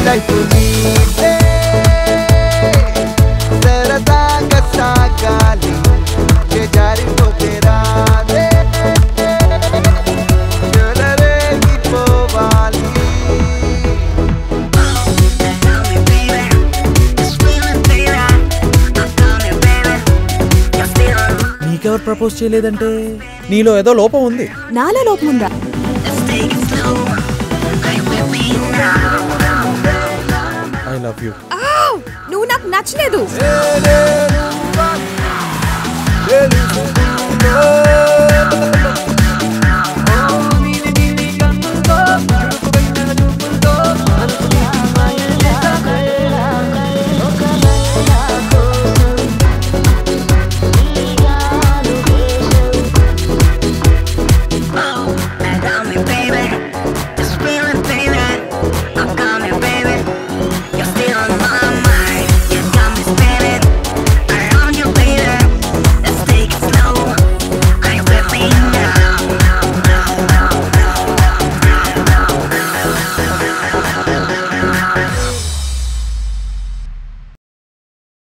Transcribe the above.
Life నీదే సరదాగా సాగాలి జారిపోతే రాదే చెలరేగిపోవాలి నీకెవరు ప్రపోజ్ చేయలేదంటే నీలో ఏదో లోపం ఉంది. నాలో లోపం ఉందా? I love you. నువ్వు నాకు నచ్చలేదు. Hey,